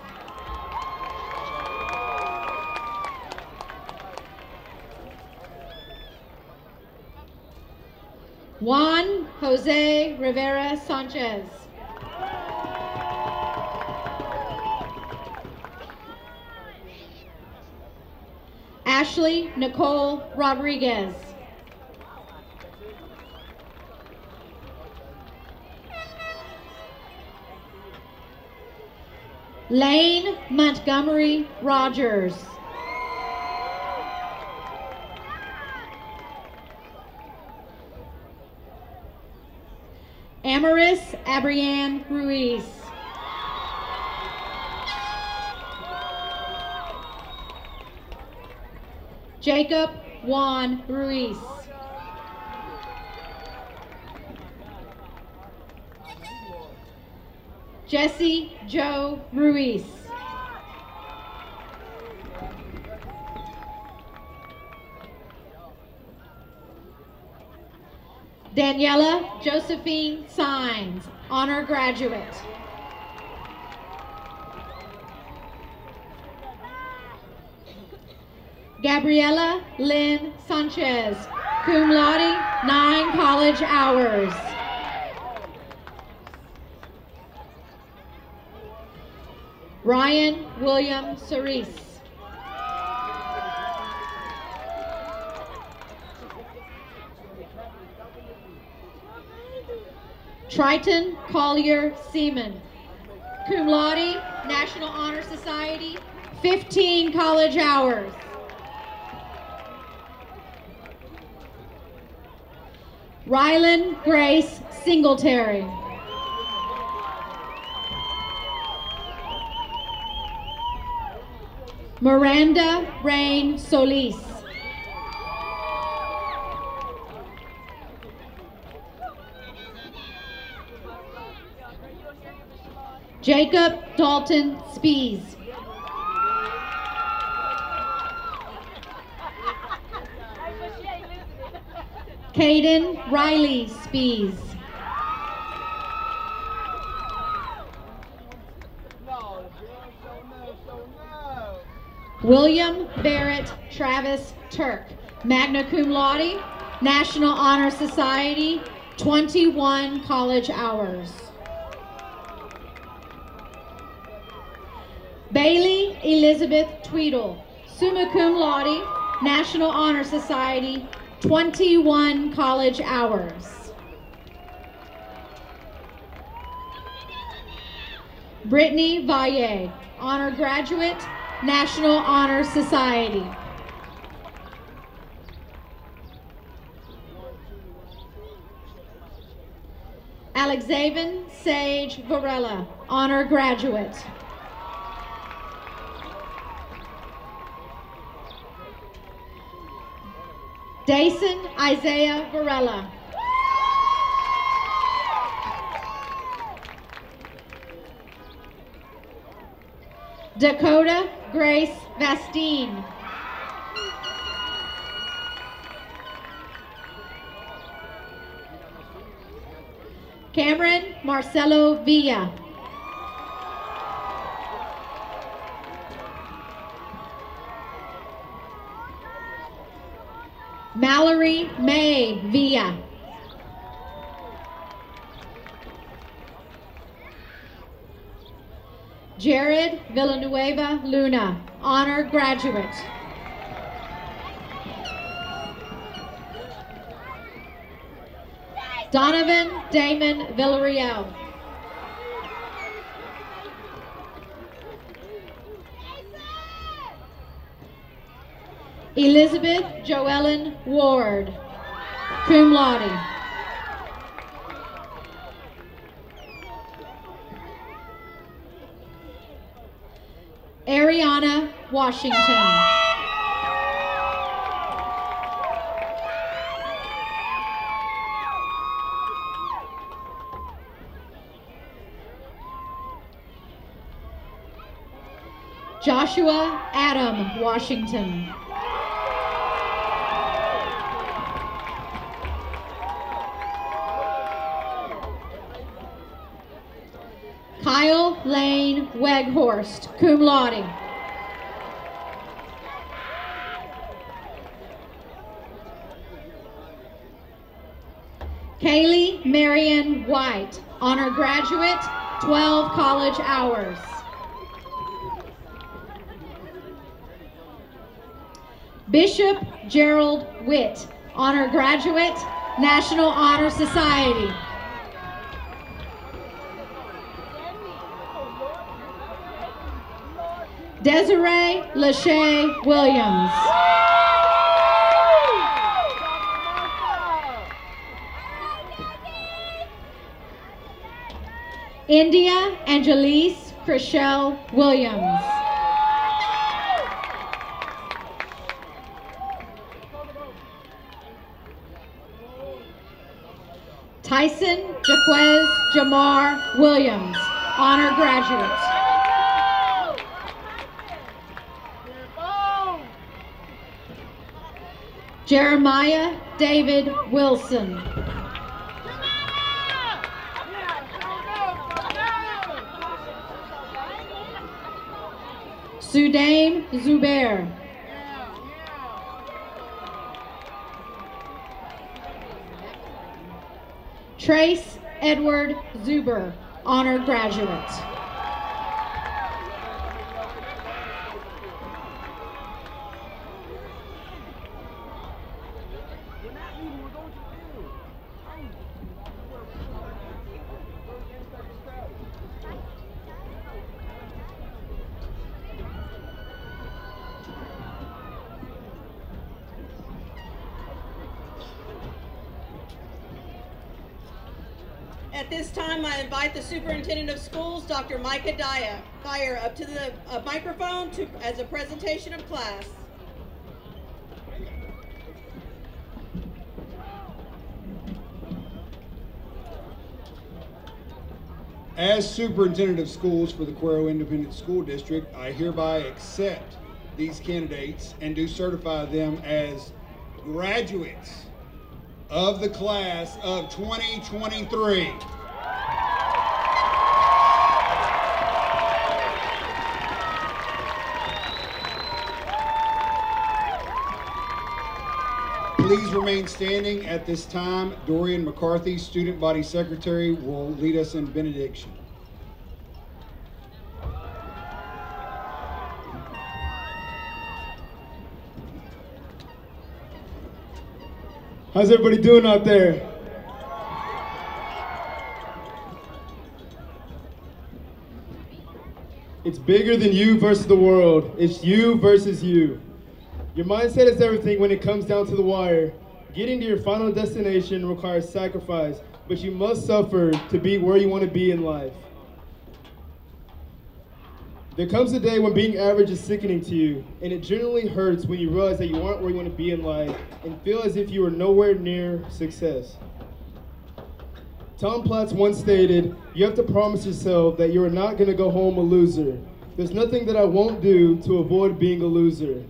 Juan Jose Rivera Sanchez. Ashley Nicole Rodriguez. Lane Montgomery Rogers. Amaris Abrianne Ruiz. Jacob Juan Ruiz. Jesse Joe Ruiz. Daniela Josephine Sines, honor graduate. Gabriela Lynn Sanchez, cum laude, 9 college hours. Ryan William Cerise. Triton Collier Seaman, cum laude, National Honor Society, 15 college hours. Rylan Grace Singletary. Miranda Rain Solis. Jacob Dalton Spees. Caden Riley Spees. William Barrett Travis Turk, magna cum laude, National Honor Society, 21 college hours. Bailey Elizabeth Tweedle, summa cum laude, National Honor Society, 21 college hours. Brittany Valle, honor graduate, National Honor Society. Alexaven Sage Varela, honor graduate. Dason Isaiah Varela. Dakota Grace Vastine. Cameron Marcelo Villa. Mallory May Villa. Jared Villanueva Luna, honor graduate. Donovan Damon Villarreal. Elizabeth Joellen Ward, cum laude. Ariana Washington. Joshua Adam Washington. Kyle Lane Weghorst, cum laude. Kaylee Marion White, honor graduate, 12 college hours. Bishop Gerald Witt, honor graduate, National Honor Society. Desiree Lachey Williams. India Angelise Chriselle Williams. Tyson Jaquez Jamar Williams, honor graduate. Jeremiah David Wilson. Sudaim Zubair. Trace Edward Zuber, honor graduate. At this time, I invite the Superintendent of Schools, Dr. Micah Dyer, up to the microphone as a presentation of class. As Superintendent of Schools for the Cuero Independent School District, I hereby accept these candidates and do certify them as graduates of the class of 2023. please remain standing at this time. Dorian McCarthy, Student Body Secretary, will lead us in benediction. How's everybody doing out there? It's bigger than you versus the world. It's you versus you. Your mindset is everything when it comes down to the wire. Getting to your final destination requires sacrifice, but you must suffer to be where you want to be in life. There comes a day when being average is sickening to you, and it generally hurts when you realize that you aren't where you want to be in life and feel as if you are nowhere near success. Tom Platz once stated, "You have to promise yourself that you are not going to go home a loser. There's nothing that I won't do to avoid being a loser."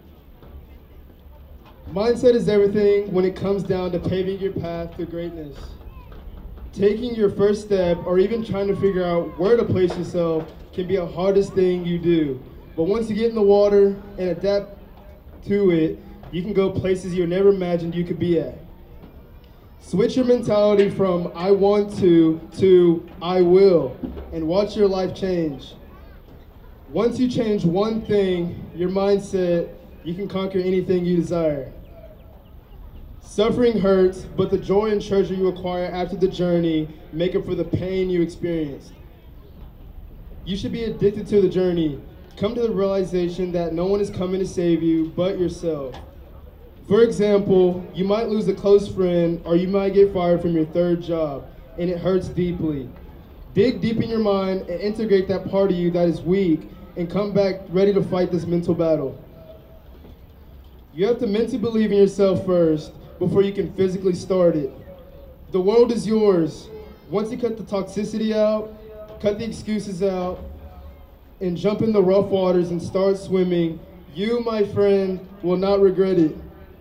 Mindset is everything when it comes down to paving your path to greatness. Taking your first step or even trying to figure out where to place yourself can be the hardest thing you do. But once you get in the water and adapt to it, you can go places you never imagined you could be at. Switch your mentality from "I want to "I will," and watch your life change. Once you change one thing, your mindset, you can conquer anything you desire. Suffering hurts, but the joy and treasure you acquire after the journey make up for the pain you experienced. You should be addicted to the journey. Come to the realization that no one is coming to save you but yourself. For example, you might lose a close friend or you might get fired from your third job, and it hurts deeply. Dig deep in your mind and integrate that part of you that is weak and come back ready to fight this mental battle. You have to mentally believe in yourself first before you can physically start it. The world is yours. Once you cut the toxicity out, cut the excuses out, and jump in the rough waters and start swimming, you, my friend, will not regret it.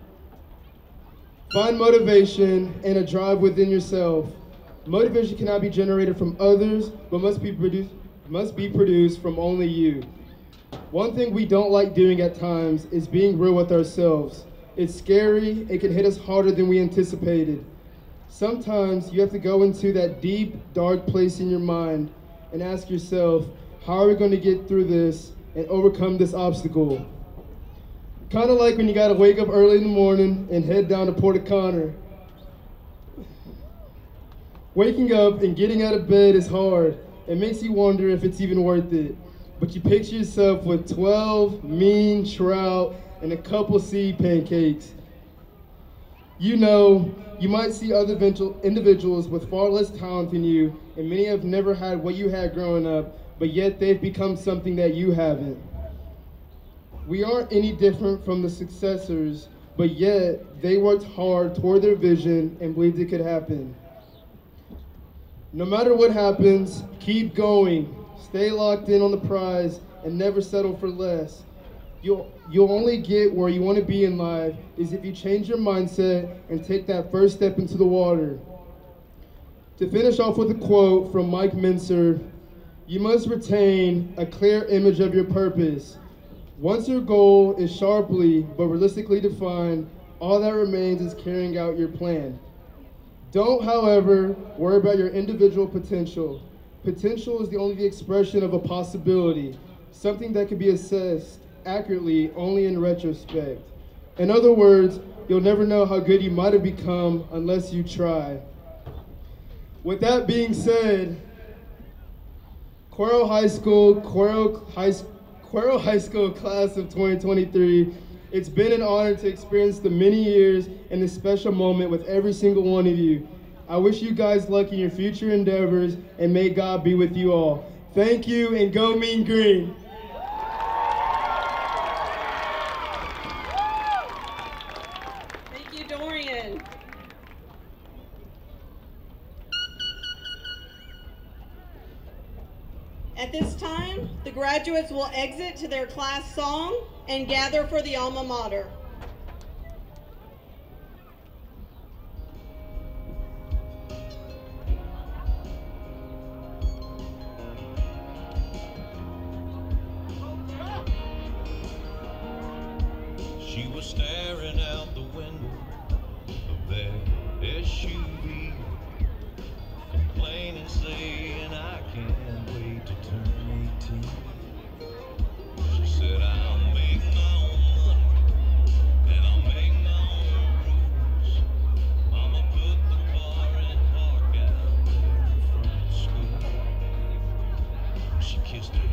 Find motivation and a drive within yourself. Motivation cannot be generated from others, but must be produced from only you. One thing we don't like doing at times is being real with ourselves. It's scary, it can hit us harder than we anticipated. Sometimes you have to go into that deep, dark place in your mind and ask yourself, how are we going to get through this and overcome this obstacle? Kind of like when you got to wake up early in the morning and head down to Port O'Connor. Waking up and getting out of bed is hard. It makes you wonder if it's even worth it. But you picture yourself with 12 mean trout and a couple sea pancakes. You know, you might see other individuals with far less talent than you, and many have never had what you had growing up, but yet they've become something that you haven't. We aren't any different from the successors, but yet they worked hard toward their vision and believed it could happen. No matter what happens, keep going. Stay locked in on the prize and never settle for less. You'll only get where you want to be in life is if you change your mindset and take that first step into the water. To finish off with a quote from Mike Mincer, you must retain a clear image of your purpose. Once your goal is sharply but realistically defined, all that remains is carrying out your plan. Don't, however, worry about your individual potential. Potential is only the expression of a possibility, something that can be assessed accurately only in retrospect. In other words, you'll never know how good you might have become unless you try. With that being said, Cuero High School class of 2023, it's been an honor to experience the many years and this special moment with every single one of you. I wish you guys luck in your future endeavors, and may God be with you all. Thank you, and go Mean Green. Thank you, Dorian. At this time, the graduates will exit to their class song and gather for the alma mater. She was staring out the window Houston.